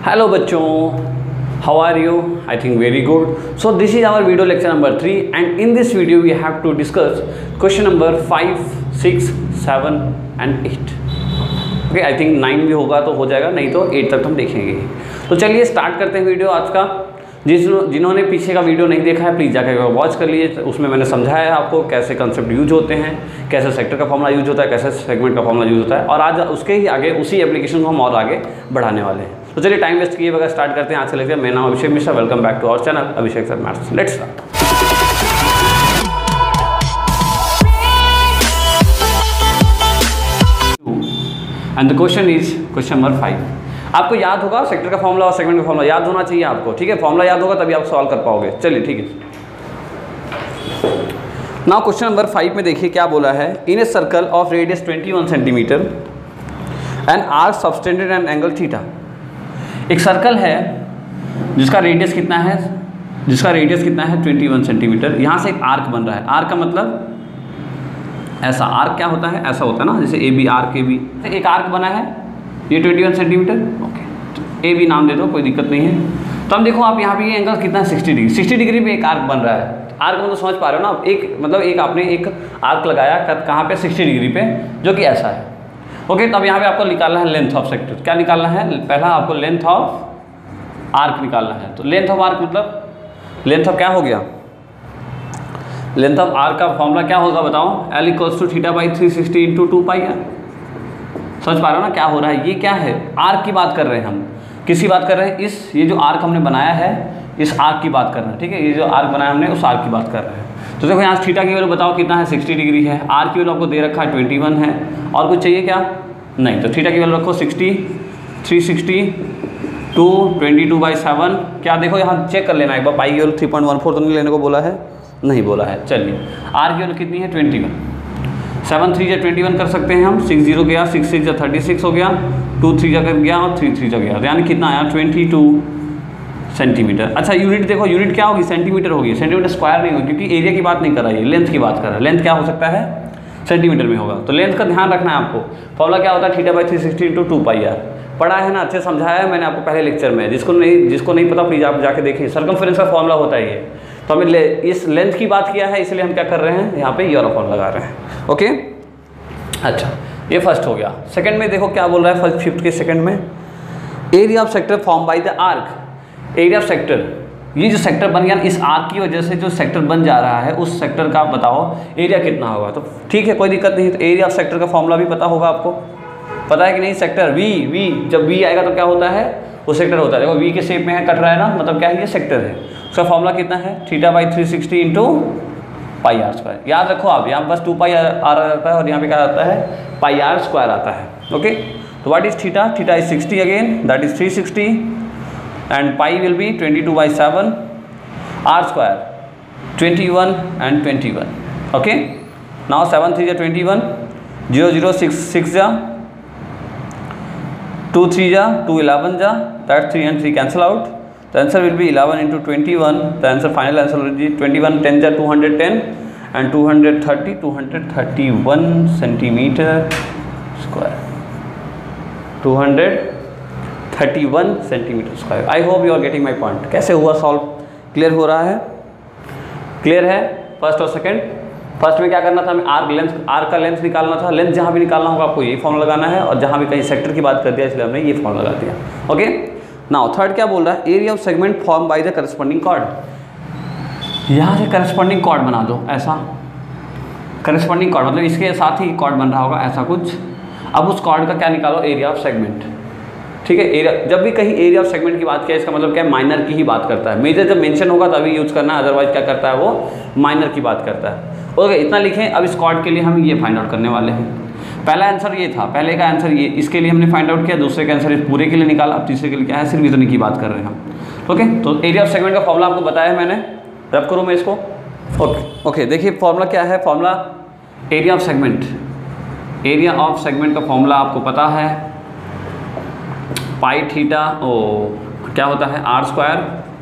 Hello बच्चों, how are you? I think very good. So this is our video lecture number 3 and in this video we have to discuss question number 5, 6, 7 and 8. Okay, I think 9 भी होगा तो हो जाएगा, नहीं तो 8 तक हम देखेंगे। तो चलिए स्टार्ट करते हैं वीडियो आज का। जिन्होंने पीछे का वीडियो नहीं देखा है प्लीज़ जाकर वॉच कर लीजिए, उसमें मैंने समझाया है आपको कैसे कंसेप्ट यूज होते हैं, कैसे सेक्टर का फॉर्मूला यूज होता है, कैसे सेगमेंट का फॉर्मूला यूज होता है, और आज उसके ही आगे उसी एप्लीकेशन को हम और आगे बढ़ाने वाले हैं। तो चलिए टाइम वेस्ट किए बगैर स्टार्ट करते हैं आज से लेकर। मेरा नाम Abhishek Mishra, welcome back to our channel Abhishek sir maths. Let's start. And the question is question number 5। आपको याद होगा सेक्टर का फॉर्मूला और सेगमेंट का फॉर्मूला याद होना चाहिए आपको, ठीक है। फॉर्मूला याद होगा तभी आप सॉल्व कर पाओगे। चलिए ठीक है। नाउ क्वेश्चन नंबर 5 में देखिए क्या बोला है। In a circle of radius 21 centimetre and arc subtended and angle theta. एक सर्कल है जिसका रेडियस कितना है, 21 सेंटीमीटर। यहाँ से एक आर्क बन रहा है। आर्क का मतलब ऐसा, आर्क क्या होता है, ऐसा होता है ना, जैसे A B arc A B. एक आर्क बना है ये 21 सेंटीमीटर, ओके, ए बी नाम दे दो, कोई दिक्कत नहीं है। तो हम देखो आप यहाँ पे ये एंगल कितना है 60 डिग्री। 60 डिग्री पे एक आर्क बन रहा है। आर्क मतलब समझ पा रहे हो ना, एक आपने एक आर्क लगाया कहाँ पे, 60 डिग्री पे, जो कि ऐसा है, ओके। तब यहाँ पे आपको निकालना है लेंथ ऑफ सेक्टर। क्या निकालना है, पहला आपको लेंथ ऑफ आर्क निकालना है। तो लेंथ ऑफ आर्क मतलब लेंथ ऑफ क्या हो गया, लेंथ ऑफ आर्क का फॉर्मूला क्या होगा बताओ, L = θ/360 × 2πr। समझ पा रहे हो ना क्या हो रहा है। ये क्या है, आर्क की बात कर रहे हैं हम। किसकी बात कर रहे हैं, ये जो आर्क हमने बनाया है इस आर्क की बात कर रहे हैं, ठीक है। ये जो आर्क बनाया हमने उस आर्क की बात कर रहे हैं। तो देखो यहाँ थीटा की वैल्यू बताओ कितना है, 60 डिग्री है। आर्क की वैल्यू आपको दे रखा है 21 है, और कुछ चाहिए क्या, नहीं। तो थीटा की वैल्यू रखो 60, 360 2 22/7। क्या देखो यहाँ चेक कर लेना एक बार, पाई की वैल्यू 3.14 तो नहीं लेने को बोला है, नहीं बोला है। चलिए आर की वैल्यू कितनी है 21, 7 3 × 21 कर सकते हैं हम। 6 0 गया, 6 6 × 36 हो गया, 2 3 जा कर गया और 3 3 जा गया, यानी कितना आया 22 सेंटीमीटर। अच्छा यूनिट देखो, यूनिट क्या होगी, सेंटीमीटर होगी, सेंटीमीटर स्क्वायर नहीं होगी, क्योंकि एरिया की बात नहीं कर रहा है, लेंथ की बात कर रहा है। लेंथ क्या हो सकता है, सेंटीमीटर में होगा। तो लेंथ का ध्यान रखना है आपको। फॉर्मूला क्या होता है, θ/360 × 2πr। पढ़ा है ना, अच्छे समझाया है मैंने आपको पहले लेक्चर में। जिसको नहीं पता प्लीज़ आप जाके देखिए, सर्कमफेरेंस का फॉर्मूला होता है ये। तो हमें इस लेंथ की बात किया है, इसलिए हम क्या कर रहे हैं, यहाँ पे ये फॉर्मूला लगा रहे हैं, ओके। अच्छा ये फर्स्ट हो गया। सेकंड में देखो क्या बोल रहा है, फर्स्ट 5th के सेकंड में, area of sector form by the arc. Area of sector, ये जो सेक्टर बन गया इस आर्क की वजह से जो सेक्टर बन जा रहा है, उस सेक्टर का बताओ एरिया कितना होगा। तो ठीक है कोई दिक्कत नहीं। तो एरिया ऑफ सेक्टर का फॉर्मूला भी पता होगा आपको, पता है कि नहीं। सेक्टर वी जब वी आएगा तो क्या होता है, वो सेक्टर होता है। देखो वी के शेप में है, कट रहा है ना, मतलब क्या है, ये सेक्टर है। उसका फॉर्मूला कितना है, θ/360 × πr²। याद रखो आप, यहाँ बस 2πr आता है और यहाँ पे क्या आता है, πr² आता है, ओके। तो what is theta, theta is 60 again, that is 360 and pi will be 22/7, r² 21 and 21, okay. Now 7 3 × 21, 0 0 6 6 जा, 2 3 जा, 2 11 जा, that 3 and 3 cancel out. The answer will be 11 × 21. The answer, final answer will be 21 10 जा 210 and 231 centimeter square. 231 centimeter square. I hope you are getting my point. कैसे हुआ solve, clear हो रहा है, clear है। फर्स्ट और सेकंड, फर्स्ट में क्या करना था हमें, आर्क का लेंथ निकालना था। लेंथ जहाँ भी निकालना होगा आपको यही फॉर्मूला लगाना है, और जहाँ भी कहीं सेक्टर की बात कर दिया इसलिए हमने ये फॉर्मूला लगा दिया, ओके। नाउ थर्ड क्या बोल रहा है, area of segment form by the corresponding chord. यहाँ से करस्पॉन्डिंग कॉर्ड बना दो, ऐसा करस्पॉन्डिंग कॉर्ड मतलब इसके साथ ही कॉर्ड बन रहा होगा ऐसा कुछ। अब उस कॉर्ड का क्या निकालो, एरिया ऑफ सेगमेंट, ठीक है। एरिया, जब भी कहीं एरिया ऑफ सेगमेंट की बात किया इसका मतलब क्या है, माइनर की ही बात करता है। मेजर जब मेंशन होगा तभी यूज करना है, अदरवाइज क्या करता है वो माइनर की बात करता है, ओके। इतना लिखें। अब इस कॉर्ड के लिए हम ये फाइंड आउट करने वाले हैं। पहला आंसर ये था, पहले का आंसर ये, इसके लिए हमने फाइंड आउट किया। दूसरे का आंसर इस पूरे के लिए निकाला। अब तीसरे के लिए क्या है, सिर्फ इतने की बात कर रहे हैं हम, ओके। तो एरिया ऑफ सेगमेंट का फॉर्मूला आपको बताया मैंने, रब करूँ मैं इसको, ओके। देखिए फॉर्मूला क्या है, formula area of segment, area of segment का फॉर्मूला आपको पता है, पाई थीटा क्या होता है, r²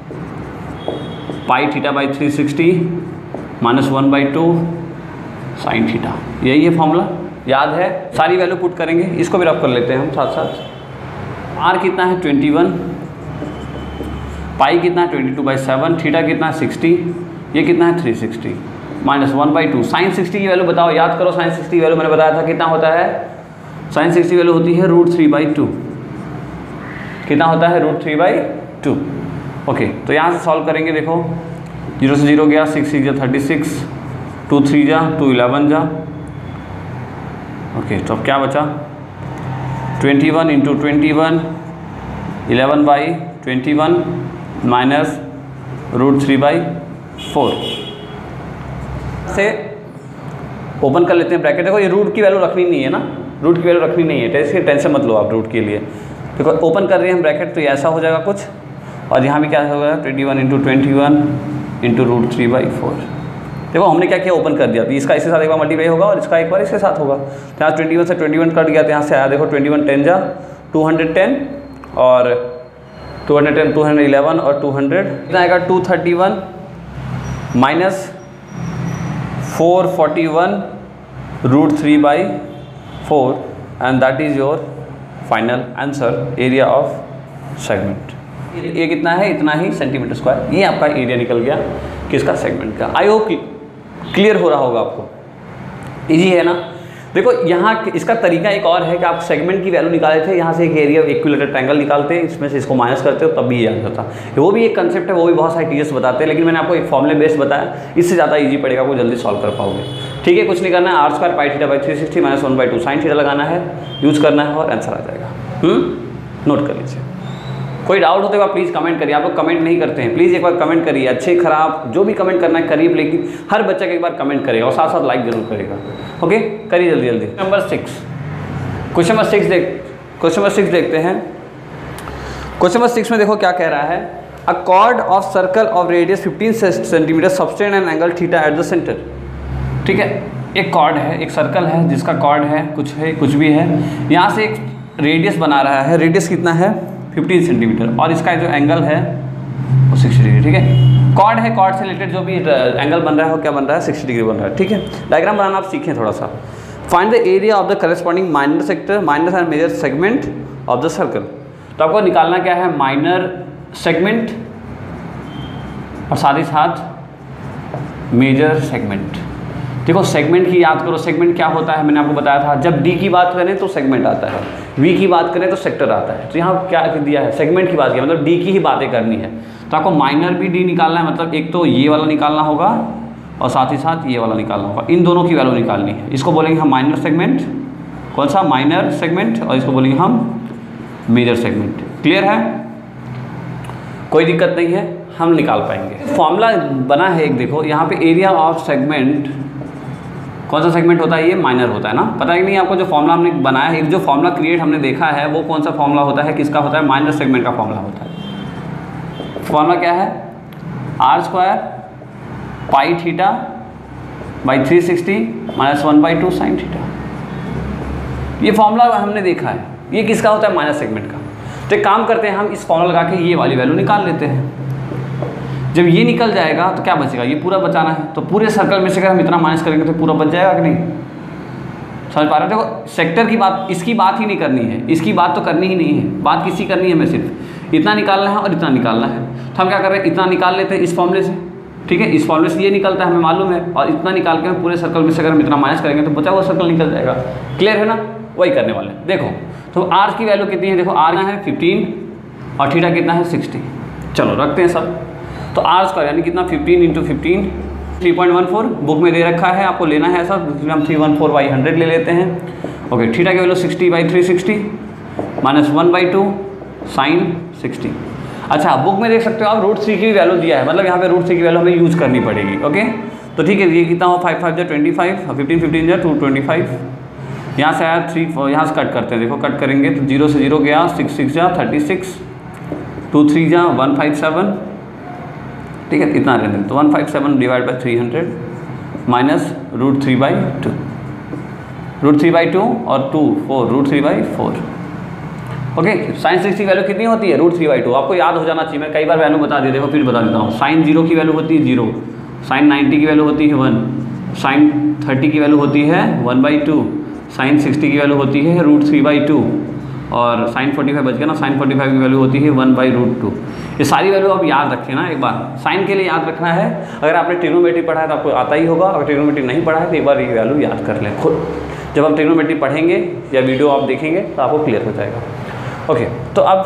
पाई θ/360 -1/2 sin थीटा। यही है फॉर्मूला, याद है। सारी वैल्यू पुट करेंगे, इसको भी रफ कर लेते हैं हम साथ साथ। r कितना है 21, पाई कितना है 22/7, थीटा कितना है 60, ये कितना है 360 माइनस 1/2। साइन 60 की वैल्यू बताओ, याद करो साइन 60 की वैल्यू मैंने बताया था कितना होता है, साइन 60 वैल्यू होती है √3/2। कितना होता है √3/2। ओके, तो यहाँ से सॉल्व करेंगे, देखो 0 से 0 गया, 6 6 जा 36, 2 3 जा 2 11 जा। ओके, तो अब क्या बचा 21 × 21 11/21 माइनस √3/4 से ओपन कर लेते हैं ब्रैकेट। देखो ये रूट की वैल्यू रखनी नहीं है ना, रूट की वैल्यू रखनी नहीं है, तो इसकी टेंशन मत लो आप रूट के लिए। देखो ओपन कर रहे हैं हम ब्रैकेट, तो ये ऐसा हो जाएगा कुछ, और यहाँ भी क्या होगा 21 × 21 × √3/4। देखो हमने क्या किया, ओपन कर दिया, तो इसका इसके साथ एक बार मल्टीप्लाई होगा और इसका एक बार इसके साथ होगा। तो यहाँ 21 से 21 कट गया, तो यहाँ से आया देखो 21 10 जा 210 और 210 211 और 200 कितना आएगा 231 minus 441 √3/4 and that is your final answer area of segment. ये कितना है, इतना ही सेंटीमीटर स्क्वायर, ये आपका एरिया निकल गया किसका, सेगमेंट का। आई होप क्लियर हो रहा होगा आपको, इजी है ना। देखो यहाँ इसका तरीका एक और है कि आप सेगमेंट की वैल्यू निकाले थे, यहाँ से एक एरिया इक्विलेटरल ट्रायंगल निकालते, इसमें से इसको माइनस करते हो तब भी याद होता। वो भी एक कंसेप्ट है, वो भी बहुत सारे टीचर्स बताते हैं, लेकिन मैंने आपको एक फॉर्मूले बेस्ड बताया, इससे ज़्यादा इजी पड़ेगा, आपको जल्दी सॉल्व कर पाओगे। ठीक है, कुछ नहीं करना है, r² πθ/360 माइनस 1/2 sin थीटा लगाना है, यूज़ करना है और आंसर आ जाएगा। नोट कर लीजिए। कोई डाउट होते हुआ प्लीज़ कमेंट करिए, आप लोग कमेंट नहीं करते हैं, प्लीज़ एक बार कमेंट करिए, अच्छे खराब जो भी कमेंट करना है करिए, लेकिन हर बच्चा एक बार कमेंट करेगा और साथ साथ लाइक जरूर करेगा। ओके, करिए जल्दी जल्दी। क्वेश्चन नंबर 6 देखते हैं। क्वेश्चन नंबर 6 में देखो क्या कह रहा है, a chord of circle of radius 15 centimetre subtend an angle theta at the centre. ठीक है, एक कॉर्ड है, एक सर्कल है जिसका कॉर्ड है, कुछ भी है, यहाँ से एक रेडियस बना रहा है, रेडियस कितना है 15 सेंटीमीटर और इसका जो एंगल है वो 60 डिग्री। ठीक है, कॉर्ड है, कॉर्ड से रिलेटेड जो भी एंगल बन रहा है वो क्या बन रहा है 60 डिग्री बन रहा है। ठीक है, डायग्राम बनाना आप सीखें थोड़ा सा। Find the area of the corresponding minor sector, minor and major segment of the circle. तो आपको निकालना क्या है, माइनर सेगमेंट और साथ ही साथ मेजर सेगमेंट। देखो सेगमेंट की याद करो, सेगमेंट क्या होता है मैंने आपको बताया था, जब डी की बात करें तो सेगमेंट आता है, वी की बात करें तो सेक्टर आता है। तो यहाँ क्या दिया है, सेगमेंट की बात किया, मतलब डी की ही बातें करनी है। तो आपको माइनर भी डी निकालना है, मतलब एक तो ये वाला निकालना होगा और साथ ही साथ ये वाला निकालना होगा, इन दोनों की वैल्यू निकालनी है। इसको बोलेंगे हम माइनर सेगमेंट, कौन सा माइनर सेगमेंट, और इसको बोलेंगे हम मेजर सेगमेंट। क्लियर है, कोई दिक्कत नहीं है, हम निकाल पाएंगे। फॉर्मूला बना है एक, देखो यहाँ पे एरिया ऑफ सेगमेंट, कौन सा सेगमेंट होता है, ये माइनर होता है ना, पता ही नहीं आपको। जो फॉर्मूला हमने बनाया है, जो फॉर्मूला क्रिएट हमने देखा है वो कौन सा फॉर्मूला होता है, किसका होता है, माइनर सेगमेंट का फॉर्मूला होता है। फॉर्मूला क्या है, r² πθ/360 माइनस 1/2 sin थीटा। ये फॉर्मूला हमने देखा है, ये किसका होता है, माइनर सेगमेंट का। तो एक काम करते हैं, हम इस फॉर्मूला लगा के ये वाली वैल्यू निकाल लेते हैं। जब ये निकल जाएगा तो क्या बचेगा, ये पूरा बचाना है, तो पूरे सर्कल में से अगर हम इतना माइनस करेंगे तो पूरा बच जाएगा कि नहीं, समझ पा रहे हो। देखो सेक्टर की बात, इसकी बात ही नहीं करनी है, इसकी बात तो करनी ही नहीं है, बात किसी करनी है, हमें सिर्फ इतना निकालना है और इतना निकालना है। तो हम क्या कर रहे हैं, इतना निकाल लेते हैं इस फॉर्मूले से। ठीक है, इस फॉर्मूले से ये निकलता है, हमें मालूम है, और इतना निकाल के पूरे सर्कल में से अगर हम इतना माइनस करेंगे तो बचा हुआ सर्कल निकल जाएगा। क्लियर है ना, वही करने वाले। देखो तो आर की वैल्यू कितनी है, देखो आर है 15 और थीटा कितना है 60। चलो रखते हैं सब। तो r² यानी कितना 15 × 15 3.14 बुक में दे रखा है, आपको लेना है ऐसा, हम 314/100 ले लेते हैं। ओके, थीटा की वैल्यू 60/360 माइनस 1/2 sin 60। अच्छा, बुक में देख सकते हो आप √3 की वैल्यू दिया है, मतलब यहाँ पे √3 की वैल्यू हमें यूज़ करनी पड़ेगी। ओके, तो ठीक है, ये कितना हो 5 5 जा 25, 15 15 जा 225, यहाँ से आया 3, यहाँ से कट करते हैं, देखो कट करेंगे तो 0 से 0 गया, 6 6 जा 36, 2 3 जा 157। ठीक है, इतना रहने तो 157 डिवाइड बाई 300 माइनस √3/2, √3/2 और 2 4 √3/4। ओके, साइन 60 की वैल्यू कितनी होती है, √3/2। आपको याद हो जाना चाहिए, मैं कई बार वैल्यू बता दी, देखो फिर बता देता हूँ। साइन 0 की वैल्यू होती है 0, साइन 90 की वैल्यू होती है 1, साइन 30 की वैल्यू होती है 1/2, साइन 60 की वैल्यू होती है √3/2 और साइन 45 बच गया ना, साइन 45 की वैल्यू होती है 1/√2। ये सारी वैल्यू आप याद रखें ना एक बार, साइन के लिए याद रखना है। अगर आपने ट्रिग्नोमेट्री पढ़ा है तो आपको आता ही होगा, अगर ट्रिग्नोमेट्री नहीं पढ़ा है तो एक बार ये वैल्यू याद कर लें खुद। जब हम ट्रिग्नोमेट्री पढ़ेंगे या वीडियो आप देखेंगे तो आपको क्लियर हो जाएगा। ओके, तो अब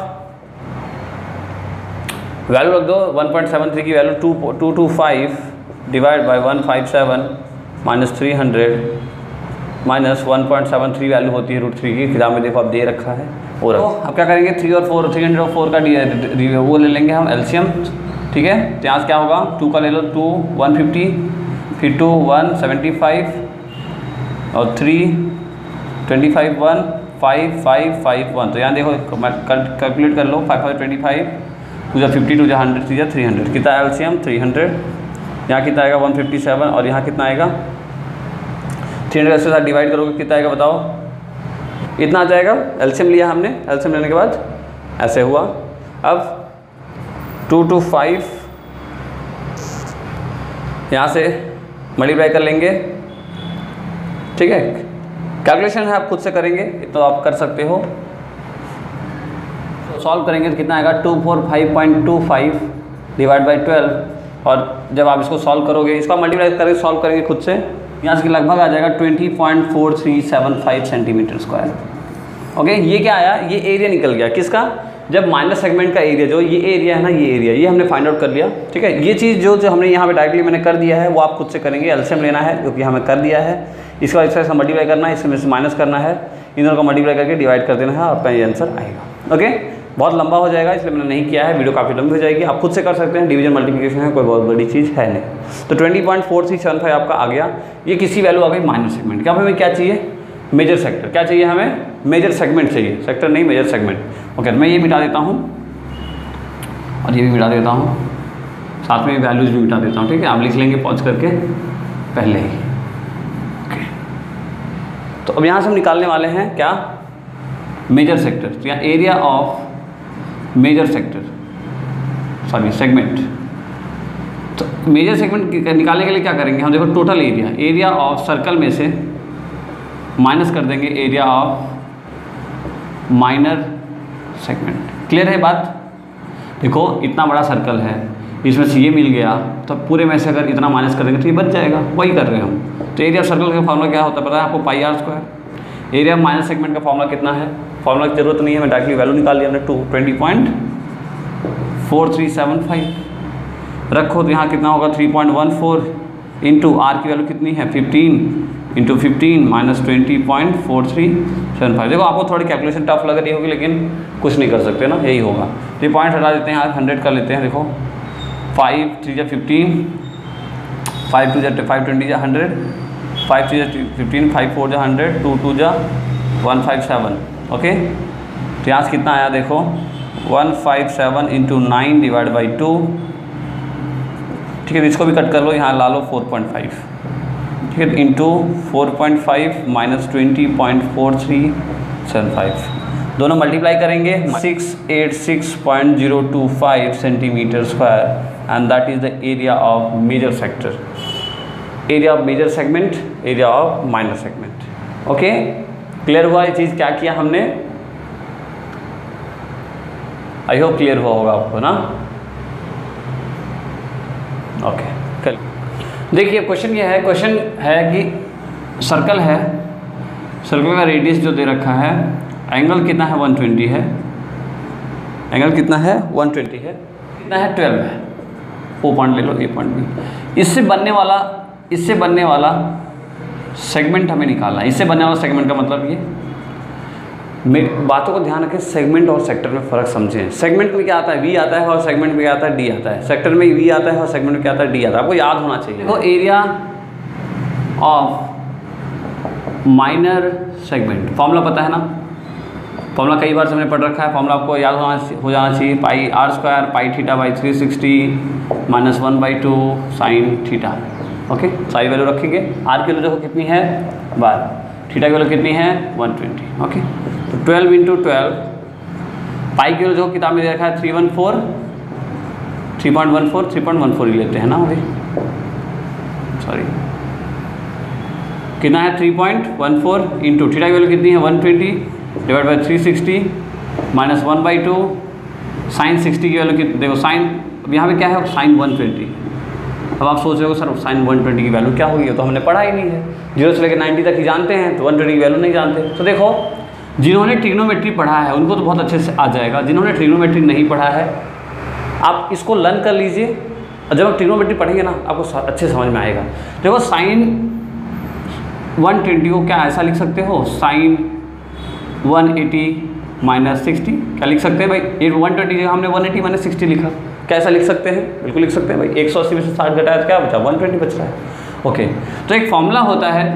वैल्यू रख दो 1.73 की value 225 divide by 157 minus 300 minus 1.73 value होती है √3 की, किताब में देखो आप दे रखा है। और अब क्या करेंगे 3 और 4 304 का वो ले लेंगे हम एलसीएम, ठीक है। तो यहाँ से क्या होगा 2 का ले लो 2 150, फिर 2 175 और 3 25 1 5 5 5 1। तो यहाँ देखो कैलकुलेट कर लो 5 5 25 2 50 2 100 3 300, कितना एलसीएम 300। यहाँ कितना आएगा 157 और यहाँ कितना आएगा 300 से साथ डिवाइड करोगे कितना आएगा बताओ, इतना आ जाएगा। एलसीएम लिया हमने, एलसीएम लेने के बाद ऐसे हुआ। अब 225 यहाँ से मल्टीप्लाई कर लेंगे, ठीक है। कैलकुलेशन है आप खुद से करेंगे तो आप कर सकते हो। तो सॉल्व करेंगे तो कितना आएगा 245.25 डिवाइड बाई 12, और जब आप इसको सॉल्व करोगे, इसका मल्टीप्लाई करके सॉल्व करेंगे खुद से, यहाँ से लगभग आ जाएगा 20.4375 सेंटीमीटर स्क्वायर। ओके, ये क्या आया, ये एरिया निकल गया किसका, जब माइनस सेगमेंट का एरिया, जो ये एरिया है ना, ये एरिया ये हमने फाइंड आउट कर लिया, ठीक है। ये चीज़ जो हमने यहाँ पे डायरेक्टली मैंने कर दिया है वो आप खुद से करेंगे। एलसीएम लेना है क्योंकि हमें कर दिया है, इसके बाद इसका मल्टीप्लाई करना है, इसमें से माइनस करना है, इन दोनों का मल्टीप्लाई करके डिवाइड कर देना है, आपका ये आंसर आएगा। ओके, बहुत लंबा हो जाएगा इसलिए मैंने नहीं किया है, वीडियो काफ़ी लंबी हो जाएगी, आप खुद से कर सकते हैं। डिवीजन मल्टीप्लिकेशन है, कोई बहुत बड़ी चीज़ है नहीं। तो 20.4375 आपका आ गया। ये किसी वैल्यू आ गई माइनर सेगमेंट। क्या हमें क्या चाहिए, मेजर सेक्टर। क्या चाहिए हमें, मेजर सेगमेंट चाहिए, सेक्टर नहीं मेजर सेगमेंट। ओके, मैं ये मिटा देता हूँ और ये भी मिटा देता हूँ, साथ में वैल्यूज भी मिटा देता हूँ, ठीक है। आप लिख लेंगे पॉज करके पहले ही। ओके, तो अब यहाँ से हम निकालने वाले हैं क्या, मेजर सेक्टर या area of major sector, sorry segment. तो मेजर सेगमेंट निकालने के लिए क्या करेंगे हम, देखो टोटल एरिया ऑफ सर्कल में से माइनस कर देंगे area of minor segment. Clear है बात। देखो इतना बड़ा सर्कल है, इसमें से ये मिल गया तो पूरे में से अगर इतना माइनस कर देंगे तो ये बच जाएगा, वही कर रहे हैं हम। तो एरिया ऑफ सर्कल का फॉर्मूला क्या होता है पता है आपको, pi r square. Area of minor segment का फॉर्मूला कितना है, फॉर्मूला की जरूरत नहीं है, मैं डायरेक्टली वैल्यू निकाल लिया हमने 20.4375 रखो। तो यहाँ कितना होगा 3.14 इंटू आर की वैल्यू कितनी है 15 इंटू 15 माइनस 20.4375। देखो आपको थोड़ी कैलकुलेशन टफ लग रही होगी लेकिन कुछ नहीं कर सकते ना, यही होगा। तो ये पॉइंट हटा देते हैं, 100 कर लेते हैं। देखो 5 3 जा 15, 5 2 जा 5 20 जा 100, 5 3 जा 15, 5 4 जा 100, 2 2 जा 157। ओके, तो यहाँ से कितना आया देखो 157 इंटू 9 डिवाइड बाई 2, ठीक है। इसको भी कट कर लो, यहाँ ला लो 4.5, ठीक है। इंटू 4.5 माइनस 20.4375, दोनों मल्टीप्लाई करेंगे 686.025 centimetre square, and that is the area of major sector, area of major segment, area of minor segment. Okay, clear हुआ ये चीज़, क्या किया हमने, आई होप क्लियर हुआ होगा आपको ना। ओके, चल देखिए क्वेश्चन ये है, क्वेश्चन है कि सर्कल है, सर्कल का रेडियस जो दे रखा है, एंगल कितना है 120 है, एंगल कितना है 120 है, कितना है 12 है, ओ पॉइंट ले लो, ए पॉइंट भी। इससे बनने वाला सेगमेंट हमें निकालना है। इससे बनने वाला सेगमेंट का मतलब ये, मेरी बातों को ध्यान रखें, सेगमेंट और सेक्टर में फ़र्क समझें। सेगमेंट में क्या आता है, वी आता है, और सेगमेंट में क्या आता है, डी आता है। सेक्टर में वी आता है और सेगमेंट में क्या आता है, डी आता है। आपको याद होना चाहिए। देखो area of minor segment, formula पता है ना, फॉर्मूला कई बार से हमने पढ़ रखा है, फॉर्मूला आपको याद हो जाना चाहिए, pi r square pi theta by 360 minus 1/2 sine theta. Okay, सारी वैल्यू रखेंगे। आर की वैल्यू देखो कितनी है 12, थीटा की वैल्यू कितनी है 120। ओके, तो 12 इंटू 12, पाई की वैल्यू देखो किताब में दे रखा है 3.14 ही लेते हैं ना अभी, सॉरी कितना है 3.14 इंटू थीटा की वैल्यू कितनी है 120 डिवाइड बाई 360 माइनस 1/2 साइन 60 की वैल्यू की देखो, साइन यहाँ पे क्या है, साइन 120। अब आप सोच रहे हो सर साइन 120 की वैल्यू क्या होगी, तो हमने पढ़ा ही नहीं है, 0 से लेकर 90 तक ही जानते हैं, तो 120 की वैल्यू नहीं जानते। तो देखो जिन्होंने ट्रिग्नोमेट्री पढ़ा है उनको तो बहुत अच्छे से आ जाएगा, जिन्होंने ट्रिग्नोमेट्री नहीं पढ़ा है आप इसको लर्न कर लीजिए, और जब आप ट्रिग्नोमेट्री पढ़ेंगे ना आपको अच्छे समझ में आएगा। देखो साइन 120 को क्या ऐसा लिख सकते हो, साइन 180 माइनस 60, क्या लिख सकते हैं भाई, 120 जगह हमने 180 माइनस 60 लिखा, कैसा लिख सकते हैं, बिल्कुल लिख सकते हैं भाई। 180 में से 60 घटाया तो क्या बचा, 120 बच रहा है। ओके, तो एक फॉर्मूला होता है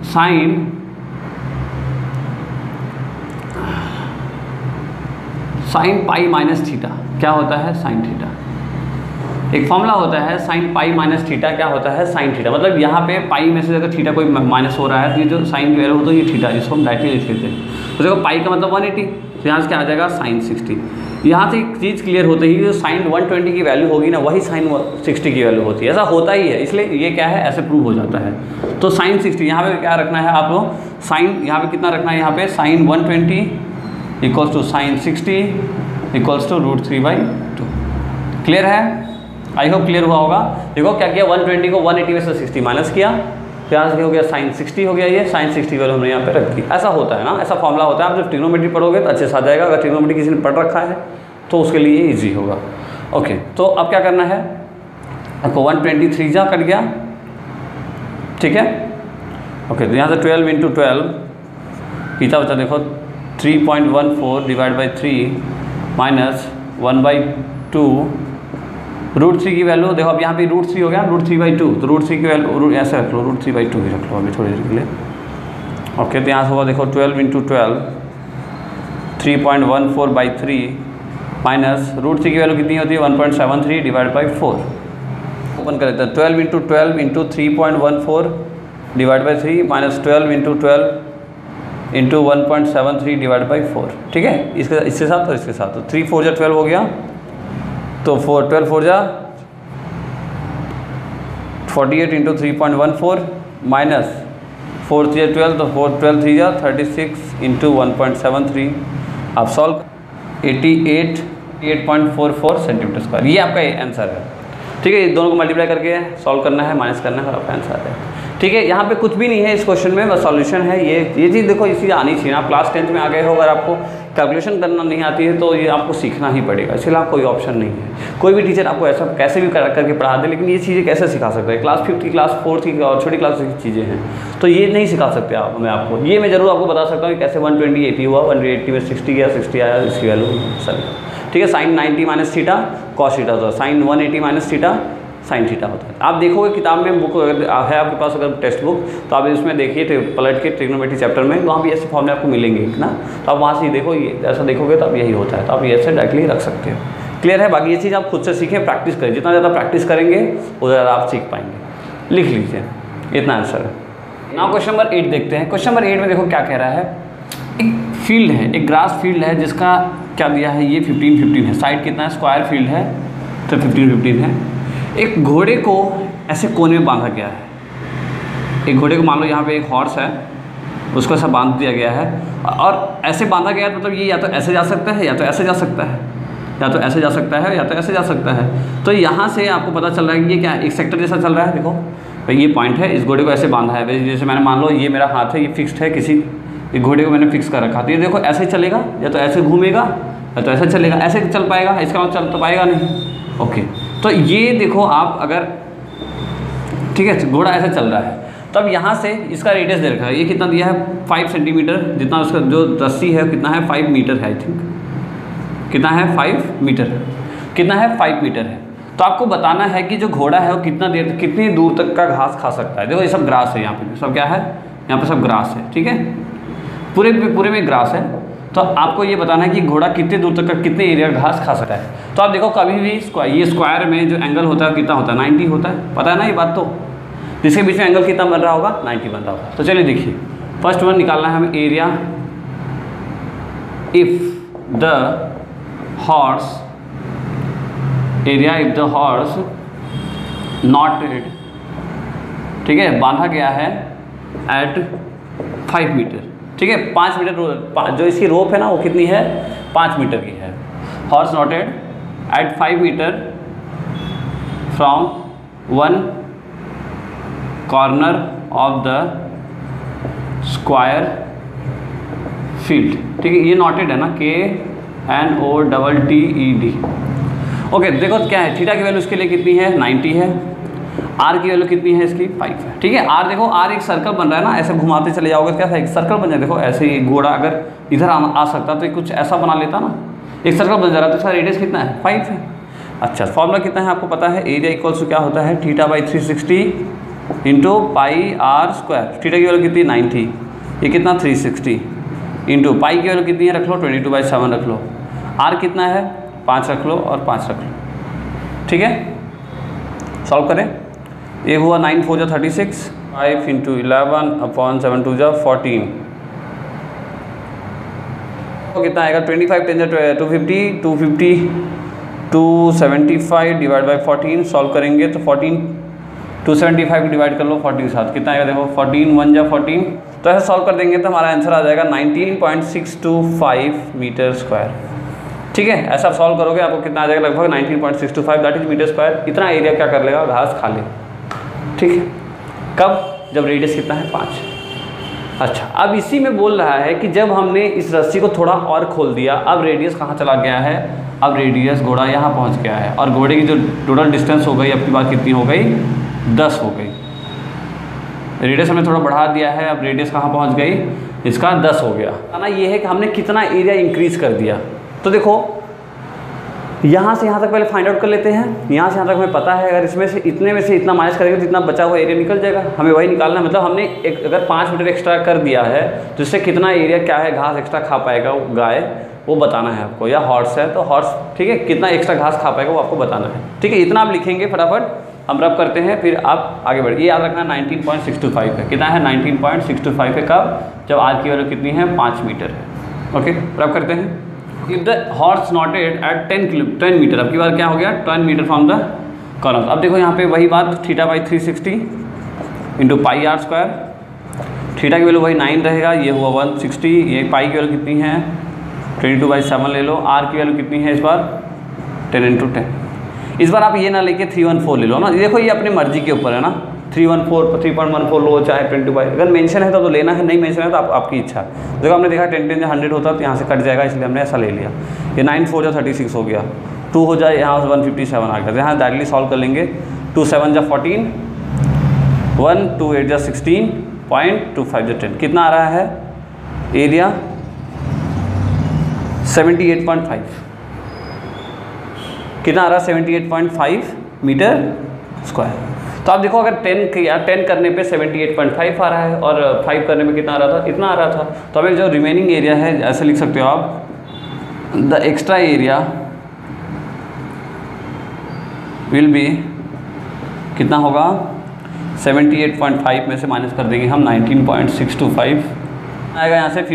साइन पाई माइनस थीटा, क्या होता है, साइन थीटा। एक फॉर्मूला होता है साइन पाई माइनस थीटा, क्या होता है, साइन थीटा। मतलब यहाँ पे पाई में से अगर थीटा कोई माइनस हो रहा है तो ये जो साइन की वैल्यू हो तो ये थीटा, जिसको हम डायरेक्टली लिख लेते हैं। तो देखो पाई का मतलब 180, तो यहाँ से क्या आ जाएगा, साइन 60। यहाँ से एक चीज़ क्लियर होती है, जो साइन 120 की वैल्यू होगी ना वही साइन 60 की वैल्यू होती है, ऐसा होता ही है, इसलिए ये क्या है, ऐसे प्रूव हो जाता है। तो साइन 60 यहाँ पे क्या रखना है आप लोग, साइन यहाँ पे कितना रखना है, यहाँ पे sine 120 equals to sine 60 equals to √3/2। Clear है, आई होप क्लियर हुआ होगा। देखो क्या किया, 120 को 180 में से 60 माइनस किया, तो यहाँ से हो गया साइन 60 हो गया, ये साइन 60 वैल्यू हमने यहाँ पे रख दी। ऐसा होता है ना, ऐसा फॉर्मूला होता है। आप जब ट्रिग्नोमेट्री पढ़ोगे तो अच्छे से आ जाएगा, अगर ट्रिग्नोमेट्री किसी ने पढ़ रखा है तो उसके लिए ईजी होगा। ओके, तो अब क्या करना है, आपको 123 जा कट गया, ठीक है। ओके, तो यहाँ से 12 × 12 कितना बचा, देखो 3.14 डिवाइड बाई 3 माइनस 1/2 √3 की वैल्यू देखो, अब यहाँ पे √3 हो गया, √3/2, तो √3 की वैल्यू ऐसे रख लो, √3/2 ही रख लो अभी थोड़ी देर के लिए। ओके, तो यहाँ से होगा देखो 12 × 12 3.14/3 माइनस √3 की वैल्यू कितनी होती है, 1.73 डिवाइड बाई 4। ओपन कर लेते हैं, 12 × 12 × 3.14 divide by 3 minus 12 × 12 × 1.73 divide by 4, ठीक है। इसके साथ और इसके साथ, तो 3 4 12 हो गया, तो 12 4 48 × 3.14 माइनस 4 3 12, तो 4 12 3 36 × 1.73। आप सॉल्व 88.44 सेंटीमीटर स्क्वायर, ये आपका आंसर है, ठीक है। दोनों को मल्टीप्लाई करके सॉल्व करना है, माइनस करना है और आपका आंसर है, ठीक है। यहाँ पे कुछ भी नहीं है इस क्वेश्चन में, बस सॉल्यूशन है। ये चीज़ देखो, ये चीज़ आनी चाहिए। आप क्लास 10th में आ गए हो, अगर आपको कैलकुलेशन करना नहीं आती है तो ये आपको सीखना ही पड़ेगा, इसके लिए कोई ऑप्शन नहीं है। कोई भी टीचर आपको ऐसा कैसे भी करके पढ़ा दे, लेकिन ये चीज़ें कैसे सिखा सकते हैं, क्लास 5th की, क्लास 4th की और छोटी क्लास की चीज़ें हैं, तो ये नहीं सिखा सकते आप। मैं आपको ये मैं ज़रूर आपको बता सकता हूँ कि कैसे 120 80 हुआ, 180 में 60 गया, 60 आया, इसकी वैल्यू सर, ठीक है। Sine 90 minus theta cos theta होता है, sine 180 minus theta sine theta होता है। आप देखोगे किताब में, बुक अगर है आपके पास, अगर टेक्स्ट बुक, तो आप इसमें देखिए पलट के ट्रिग्नोमेट्री चैप्टर में, वहाँ भी ऐसे फॉर्मूले आपको मिलेंगे ना, तो आप वहाँ से देखो, ये ऐसा देखोगे तो आप यही होता है, तो आप ये ऐसे डायरेक्टली रख सकते हो। क्लियर है, बाकी ये चीज़ आप खुद से सीखें, प्रैक्टिस करें, जितना ज़्यादा प्रैक्टिस करेंगे उतना ज़्यादा आप सीख पाएंगे। लिख लीजिए, इतना आंसर है। नाउ क्वेश्चन नंबर 8 देखते हैं। क्वेश्चन नंबर 8 में देखो क्या कह रहा है, एक फील्ड है, एक ग्रास फील्ड है, जिसका क्या दिया है, ये 15-15 है, साइड कितना है, स्क्वायर फील्ड है, तो 15-15 है। एक घोड़े को ऐसे कोने में बांधा गया है, एक घोड़े को मान लो यहाँ पे एक हॉर्स है, उसको ऐसा बांध दिया गया है, और ऐसे बांधा गया है, मतलब ये या तो ऐसे जा सकता है, या तो ऐसे जा सकता है, या तो ऐसे जा सकता है, या तो ऐसे जा सकता है। तो यहाँ से आपको पता चल रहा है कि ये क्या है, एक सेक्टर जैसा चल रहा है। देखो भाई ये पॉइंट है, इस घोड़े को ऐसे बांधा है, जैसे मैंने मान लो ये मेरा हाथ है, ये फिक्स्ड है, किसी एक घोड़े को मैंने फिक्स कर रखा, तो ये देखो ऐसे चलेगा, या तो ऐसे घूमेगा, या तो ऐसे चलेगा, ऐसे चल पाएगा, इसका मतलब चल तो पाएगा नहीं। ओके, तो ये देखो आप अगर, ठीक है, घोड़ा ऐसे चल रहा है, तो अब यहाँ से इसका रेडियस दे रखा है, ये कितना दिया है, 5 सेंटीमीटर, जितना उसका जो रस्सी है कितना है, 5 मीटर है, आई थिंक कितना है, 5 मीटर, कितना है, 5 मीटर है। तो आपको बताना है कि जो घोड़ा है वो कितनी दूर तक का घास खा सकता है। देखो ये सब ग्रास है, यहाँ पे सब क्या है, यहाँ पे सब ग्रास है, ठीक है, पूरे में ग्रास है। तो आपको ये बताना है कि घोड़ा कितने दूर तक का, कितने एरिया घास खा सकता है। तो आप देखो कभी भी ये स्क्वायर में जो एंगल होता है कितना होता है, 90 होता है, पता है ना ये बात। तो जिसके बीच में एंगल कितना बन रहा होगा, 90 बन रहा होगा। तो चलिए देखिए, फर्स्ट वन निकालना है हमें, area if the horse knotted, ठीक है, बांधा गया है एट 5 मीटर, ठीक है, 5 मीटर, जो इसकी रोप है ना वो कितनी है, 5 मीटर की है। Horse knotted at 5 metre from one corner of the square field. ठीक है, ये नोटेड है ना, KNOTTED। ओके, देखो क्या है, थीटा की वैल्यू इसके लिए कितनी है 90 है, आर की वैल्यू कितनी है इसकी 5 है। ठीक है, आर देखो, आर एक सर्कल बन रहा है ना, ऐसे घुमाते चले जाओगे क्या था, एक सर्कल बन जाए। देखो ऐसे ही घोड़ा अगर इधर आ सकता तो कुछ ऐसा बना लेता ना, एक सर्कल बन जा रहा है, तो इसका रेडियस कितना है 5 है। अच्छा, फॉर्मूला कितना है आपको पता है, एरिया इक्वल्स टू क्या होता है, θ/360 into pi r square. Theta की वैल्यू कितनी 90, ये कितना 360 इंटू पाई की वैल्यू कितनी है रख लो 22/7 रख लो, आर कितना है 5 रख लो और 5 रख लो। ठीक है, सॉल्व करें। ये हुआ 9 4 36, 5 इंटू 11/7 2 14, तो कितना आएगा 25 10 250 250 275 डिवाइड बाई 14। सॉल्व करेंगे तो 14 275 डिवाइड कर लो 40 के साथ, कितना आएगा देखो 14 1 जा 14। तो ऐसे सॉल्व कर देंगे तो हमारा आंसर आ जाएगा 19.625 मीटर स्क्वायर। ठीक है, ऐसा सॉल्व करोगे आपको कितना आ जाएगा लगभग 19.625, दैट इज मीटर स्क्वायर। इतना एरिया क्या कर लेगा, घास खा ले। ठीक है, कब, जब रेडियस कितना है 5। अच्छा, अब इसी में बोल रहा है कि जब हमने इस रस्सी को थोड़ा और खोल दिया, अब रेडियस कहाँ चला गया है, अब रेडियस घोड़ा यहाँ पहुँच गया है, और घोड़े की जो टोटल डिस्टेंस हो गई आपकी बात कितनी हो गई 10 हो गई। रेडियस हमने थोड़ा बढ़ा दिया है, अब रेडियस कहाँ पहुँच गई, इसका 10 हो गया है ना। ये है कि हमने कितना एरिया इंक्रीज कर दिया। तो देखो यहाँ से यहाँ तक पहले फाइंड आउट कर लेते हैं। यहाँ से यहाँ तक हमें पता है, अगर इसमें से इतने में से इतना माइनस करेंगे तो इतना बचा हुआ एरिया निकल जाएगा, हमें वही निकालना है। मतलब हमने एक अगर 5 मीटर एक्स्ट्रा कर दिया है तो इससे कितना एरिया क्या है घास एक्स्ट्रा खा पाएगा वो गाय, वो बताना है आपको, या हॉर्स है तो हॉर्स। ठीक है, कितना एक्स्ट्रा घास खा पाएगा वो आपको बताना है। ठीक है, इतना आप लिखेंगे फटाफट, हम रब करते हैं फिर आप आगे बढ़िए। ये याद रखना 19.625 है, कितना है 19.625 है, कब, जब आर की वैल्यू कितनी है 5 मीटर है। ओके, रब करते हैं। If the horse knotted at 10 metre, अब की बार क्या हो गया 10 मीटर फ्रॉम द कॉर्नर। अब देखो यहाँ पे वही बात, θ/360 into pi r square, theta की वैल्यू वही 9 रहेगा, ये हुआ 160, ये पाई की वैल्यू कितनी है 22/7 ले लो, आर की वैल्यू कितनी है इस बार 10 इंटू 10। इस बार आप ये ना लेके 314 ले लो ना, देखो ये अपनी मर्जी के ऊपर है ना, 3.14 लो चाहे 20/, अगर मेंशन है तो लेना है, नहीं मेंशन है तो आपकी इच्छा। देखो हमने देखा 10 10 100 होता तो यहाँ से कट जाएगा, इसलिए हमने ऐसा ले लिया। ये 9 4 जा 36 हो गया, 2 हो जाए यहाँ से 157 आ गया, तो यहाँ डायरेक्टली सॉल्व कर लेंगे। 2 7 जा 14, 1 2 8 जा 16.25 जा 10, कितना आ रहा है एरिया 78.5, कितना आ रहा है 78.5 मीटर स्क्वायर। तो आप देखो अगर 10 किया, 10 करने पे 78.5 आ रहा है और 5 करने में कितना आ रहा था, इतना आ रहा था। तो हमें जो रिमेनिंग एरिया है ऐसे लिख सकते हो आप, the extra area will be, कितना होगा 78.5 में से माइनस कर देंगे हम 19.625 आएगा, यहाँ से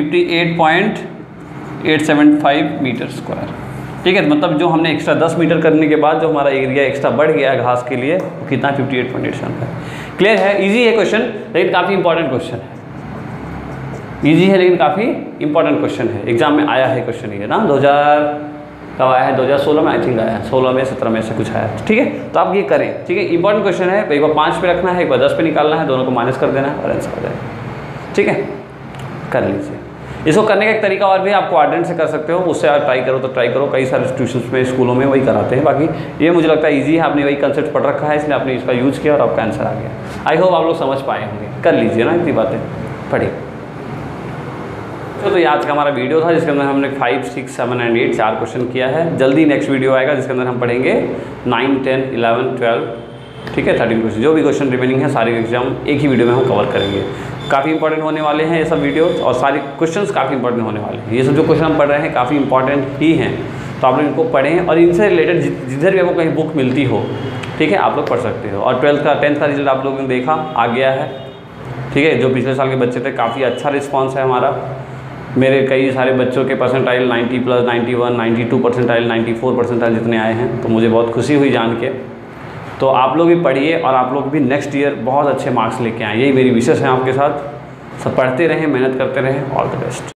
58.875 मीटर स्क्वायर। ठीक है, मतलब जो हमने एक्स्ट्रा 10 मीटर करने के बाद जो हमारा एरिया एक्स्ट्रा बढ़ गया है घास के लिए, वो कितना 58.875। क्लियर है, इजी है क्वेश्चन, लेकिन काफ़ी इंपॉर्टेंट क्वेश्चन है। इजी है लेकिन काफ़ी इंपॉर्टेंट क्वेश्चन है, एग्जाम में आया है क्वेश्चन ये ना, 2000 कब आया है 2016 में आई थिंक आया है, 16 में 17 में से कुछ आया है। ठीक है, तो आप ये करें। ठीक है, इंपॉर्टेंट क्वेश्चन है, एक बार 5 पे रखना है, एक बार 10 पे निकालना है, दोनों को माइनस कर देना है और आंसर आ जाएगा। ठीक है, कर लीजिए। इसको करने का एक तरीका और भी आप क्वाड्रेंट से कर सकते हो, उससे आप ट्राई करो तो ट्राई करो, कई सारे ट्यूशन्स में स्कूलों में वही कराते हैं। बाकी ये मुझे लगता है इजी है, आपने वही कंसेप्ट पढ़ रखा है इसलिए आपने इसका यूज़ किया और आपका आंसर आ गया। आई होप आप लोग समझ पाए होंगे, कर लीजिए ना, इतनी बातें पढ़िए। तो ये आज का हमारा वीडियो था जिसके अंदर हमने 5 6 7 एंड 8 4 क्वेश्चन किया है। जल्दी नेक्स्ट वीडियो आएगा जिसके अंदर हम पढ़ेंगे 9 10 11 12, ठीक है 13 क्वेश्चन, जो भी क्वेश्चन रिमेनिंग है सारे एग्जाम एक ही वीडियो में हम कवर करेंगे। काफ़ी इंपॉर्टेंट होने वाले हैं ये सब वीडियो, और सारे क्वेश्चंस काफ़ी इंपॉर्टेंट होने वाले हैं। ये सब जो क्वेश्चन हम पढ़ रहे हैं काफ़ी इंपॉर्टेंट ही हैं, तो आप लोग इनको पढ़ें और इनसे रिलेटेड जिधर भी आपको कहीं बुक मिलती हो, ठीक है, आप लोग पढ़ सकते हो। और 12th का 10th का रिजल्ट आप लोगों ने देखा आ गया है, ठीक है, जो पिछले साल के बच्चे थे काफ़ी अच्छा रिस्पॉन्स है हमारा। मेरे कई सारे बच्चों के परसेंटाइल 90 प्लस 91 92 परसेंटाइल 94 परसेंटाइल जितने आए हैं, तो मुझे बहुत खुशी हुई जान के। तो आप लोग भी पढ़िए और आप लोग भी नेक्स्ट ईयर बहुत अच्छे मार्क्स लेके आएँ, यही मेरी विशेष है आपके साथ। सब पढ़ते रहें, मेहनत करते रहें, ऑल द बेस्ट।